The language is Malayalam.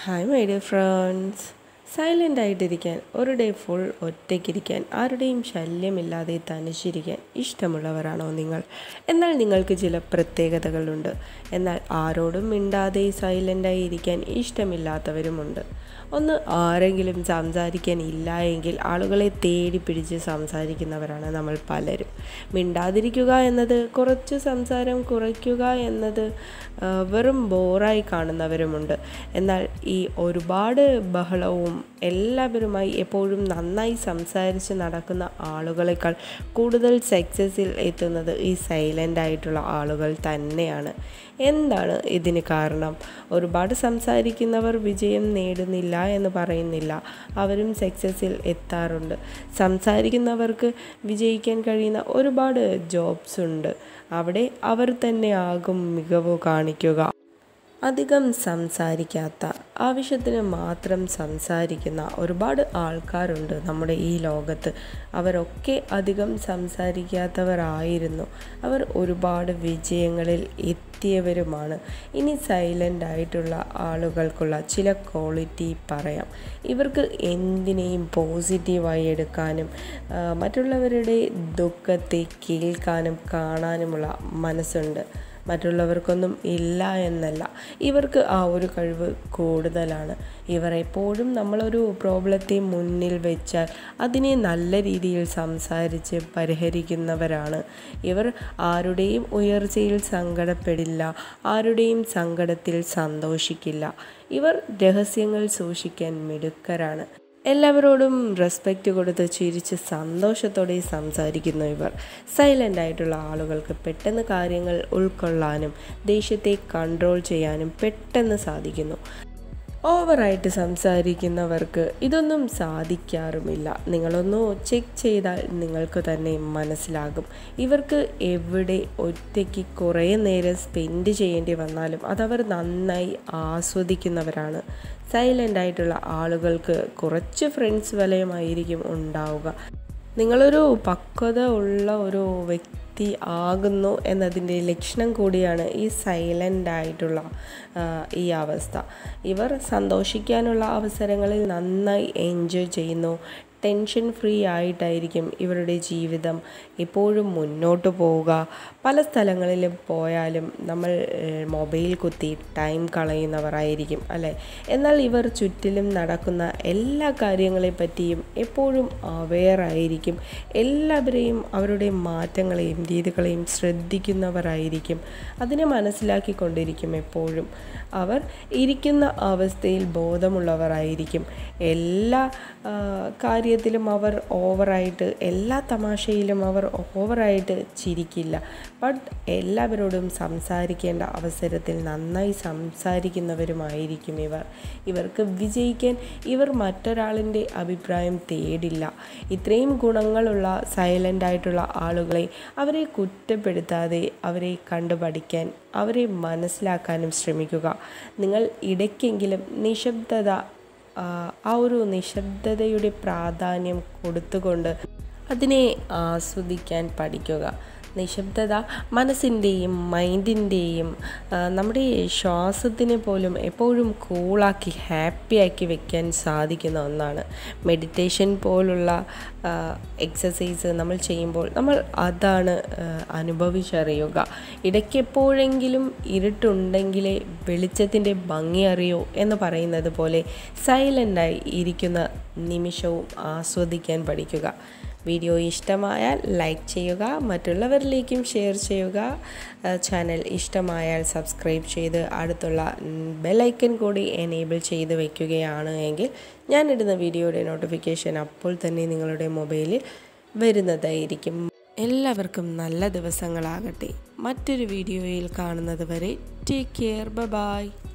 Hi my dear friends. Silent ആയിട്ടിരിക്കാൻ, ഒരു ഡേ ഫുൾ ഒറ്റയ്ക്കിരിക്കാൻ, ആരുടെയും ശല്യമില്ലാതെ തനിച്ചിരിക്കാൻ ഇഷ്ടമുള്ളവരാണോ നിങ്ങൾ? എന്നാൽ നിങ്ങൾക്ക് ചില പ്രത്യേകതകളുണ്ട്. എന്നാൽ ആരോടും മിണ്ടാതെ സൈലൻ്റായി ഇരിക്കാൻ ഇഷ്ടമില്ലാത്തവരുമുണ്ട്. ഒന്ന് ആരെങ്കിലും സംസാരിക്കാൻ ഇല്ല എങ്കിൽ ആളുകളെ തേടി പിടിച്ച് സംസാരിക്കുന്നവരാണ് നമ്മൾ പലരും. മിണ്ടാതിരിക്കുക എന്നത്, കുറച്ച് സംസാരം കുറയ്ക്കുക എന്നത് വെറും ബോറായി കാണുന്നവരുമുണ്ട്. എന്നാൽ ഈ ഒരുപാട് ബഹളവും എല്ലാവരുമായി എപ്പോഴും നന്നായി സംസാരിച്ച് നടക്കുന്ന ആളുകളെക്കാൾ കൂടുതൽ സക്സസ്സിൽ എത്തുന്നത് ഈ സൈലൻ്റ് ആയിട്ടുള്ള ആളുകൾ തന്നെയാണ്. എന്താണ് ഇതിന് കാരണം? ഒരുപാട് സംസാരിക്കുന്നവർ വിജയം നേടുന്നില്ല എന്ന് പറയുന്നില്ല, അവരും സക്സസ്സിൽ എത്താറുണ്ട്. സംസാരിക്കുന്നവർക്ക് വിജയിക്കാൻ കഴിയുന്ന ഒരുപാട് ജോബ്സ് ഉണ്ട്. അവിടെ അവർ തന്നെ ആകും മികവ് കാണിക്കുക. അധികം സംസാരിക്കാത്ത, ആവശ്യത്തിന് മാത്രം സംസാരിക്കുന്ന ഒരുപാട് ആൾക്കാരുണ്ട് നമ്മുടെ ഈ ലോകത്ത്. അവരൊക്കെ അധികം സംസാരിക്കാത്തവരായിരുന്നു. അവർ ഒരുപാട് വിജയങ്ങളിൽ എത്തിയവരുമാണ്. ഇനി സൈലൻ്റ് ആയിട്ടുള്ള ആളുകൾക്കുള്ള ചില ക്വാളിറ്റി പറയാം. ഇവർക്ക് എന്തിനേയും പോസിറ്റീവായി എടുക്കാനും മറ്റുള്ളവരുടെ ദുഃഖത്തെ കേൾക്കാനും കാണാനുമുള്ള മനസ്സുണ്ട്. മറ്റുള്ളവർക്കൊന്നും ഇല്ല എന്നല്ല, ഇവർക്ക് ആ ഒരു കഴിവ് കൂടുതലാണ്. ഇവർ എപ്പോഴും നമ്മളൊരു പ്രോബ്ലത്തെ മുന്നിൽ വെച്ചാൽ അതിനെ നല്ല രീതിയിൽ സംസാരിച്ച് പരിഹരിക്കുന്നവരാണ്. ഇവർ ആരുടെയും ഉയർച്ചയിൽ സങ്കടപ്പെടില്ല, ആരുടെയും സങ്കടത്തിൽ സന്തോഷിക്കില്ല. ഇവർ രഹസ്യങ്ങൾ സൂക്ഷിക്കാൻ മിടുക്കരാണ്. എല്ലാവരോടും റെസ്പെക്റ്റ് കൊടുത്ത് ചിരിച്ച് സന്തോഷത്തോടെ സംസാരിക്കുന്നു ഇവർ. സൈലൻ്റ് ആയിട്ടുള്ള ആളുകൾക്ക് പെട്ടെന്ന് കാര്യങ്ങൾ ഉൾക്കൊള്ളാനും ദേഷ്യത്തെ കൺട്രോൾ ചെയ്യാനും പെട്ടെന്ന് സാധിക്കുന്നു. ഓവറായിട്ട് സംസാരിക്കുന്നവർക്ക് ഇതൊന്നും സാധിക്കാറുമില്ല. നിങ്ങളൊന്ന് ചെക്ക് ചെയ്താൽ നിങ്ങൾക്ക് തന്നെ മനസ്സിലാകും. ഇവർക്ക് എവിടെ ഒറ്റയ്ക്ക് കുറേ നേരം സ്പെൻഡ് ചെയ്യേണ്ടി വന്നാലും അതവർ നന്നായി ആസ്വദിക്കുന്നവരാണ്. സൈലൻ്റ് ആയിട്ടുള്ള ആളുകൾക്ക് കുറച്ച് ഫ്രണ്ട്സ് വലയമായിരിക്കും ഉണ്ടാവുക. നിങ്ങളൊരു പക്വത ഉള്ള ഒരു വ്യക്തി ആകുന്നു എന്നതിൻ്റെ ലക്ഷണം കൂടിയാണ് ഈ സൈലൻ്റ് ആയിട്ടുള്ള ഈ അവസ്ഥ. ഇവർ സന്തോഷിക്കാനുള്ള അവസരങ്ങളിൽ നന്നായി എൻജോയ് ചെയ്യുന്നു. ടെൻഷൻ ഫ്രീ ആയിട്ടായിരിക്കും ഇവരുടെ ജീവിതം എപ്പോഴും മുന്നോട്ട് പോവുക. പല സ്ഥലങ്ങളിലും പോയാലും നമ്മൾ മൊബൈൽ കുത്തി ടൈം കളയുന്നവരായിരിക്കും അല്ലേ? എന്നാൽ ഇവർ ചുറ്റിലും നടക്കുന്ന എല്ലാ കാര്യങ്ങളെ പറ്റിയും എപ്പോഴും അവെയറായിരിക്കും. എല്ലാവരെയും അവരുടെ മാറ്റങ്ങളെയും രീതികളെയും ശ്രദ്ധിക്കുന്നവരായിരിക്കും. അതിനെ മനസ്സിലാക്കിക്കൊണ്ടിരിക്കും എപ്പോഴും. അവർ ഇരിക്കുന്ന അവസ്ഥയിൽ ബോധമുള്ളവരായിരിക്കും. എല്ലാ കാര്യത്തിലും അവർ ഓവറായിട്ട്, എല്ലാ തമാശയിലും അവർ ഓവറായിട്ട് ചിരിക്കില്ല. ബട്ട് എല്ലാവരോടും സംസാരിക്കേണ്ട അവസരത്തിൽ നന്നായി സംസാരിക്കുന്നവരുമായിരിക്കും ഇവർ. ഇവർക്ക് വിജയിക്കാൻ ഇവർ മറ്റൊരാളിൻ്റെ അഭിപ്രായം തേടില്ല. ഇത്രയും ഗുണങ്ങളുള്ള സൈലൻ്റ് ആയിട്ടുള്ള ആളുകളെ അവരെ കുറ്റപ്പെടുത്താതെ അവരെ കണ്ടുപഠിക്കാൻ, അവരെ മനസ്സിലാക്കാനും ശ്രമിക്കുക. നിങ്ങൾ ഇടയ്ക്കെങ്കിലും നിശബ്ദത, ആ ഒരു നിശബ്ദതയുടെ പ്രാധാന്യം കൊടുത്തുകൊണ്ട് അതിനെ ആസ്വദിക്കാൻ പഠിക്കുക. നിശബ്ദത മനസ്സിൻ്റെയും മൈൻഡിൻ്റെയും നമ്മുടെ ശ്വാസത്തിനെ പോലും എപ്പോഴും കൂളാക്കി ഹാപ്പിയാക്കി വെക്കാൻ സാധിക്കുന്ന ഒന്നാണ്. മെഡിറ്റേഷൻ പോലുള്ള എക്സസൈസ് നമ്മൾ ചെയ്യുമ്പോൾ നമ്മൾ അതാണ് അനുഭവിച്ചറിയുക. ഇടയ്ക്ക് എപ്പോഴെങ്കിലും ഇരുട്ടുണ്ടെങ്കിലേ വെളിച്ചത്തിൻ്റെ ഭംഗി അറിയൂ എന്ന് പറയുന്നത് പോലെ സൈലൻ്റായി ഇരിക്കുന്ന നിമിഷവും ആസ്വദിക്കാൻ പഠിക്കുക. വീഡിയോ ഇഷ്ടമായാൽ ലൈക്ക് ചെയ്യുക, മറ്റുള്ളവരിലേക്കും ഷെയർ ചെയ്യുക. ചാനൽ ഇഷ്ടമായാൽ സബ്സ്ക്രൈബ് ചെയ്ത് അടുത്തുള്ള ബെല്ലൈക്കൺ കൂടി എനേബിൾ ചെയ്ത് വയ്ക്കുകയാണ് എങ്കിൽ ഞാനിടുന്ന വീഡിയോയുടെ നോട്ടിഫിക്കേഷൻ അപ്പോൾ തന്നെ നിങ്ങളുടെ മൊബൈലിൽ വരുന്നതായിരിക്കും. എല്ലാവർക്കും നല്ല ദിവസങ്ങളാകട്ടെ. മറ്റൊരു വീഡിയോയിൽ കാണുന്നത് വരെ ടേക്ക് കെയർ. ബൈ.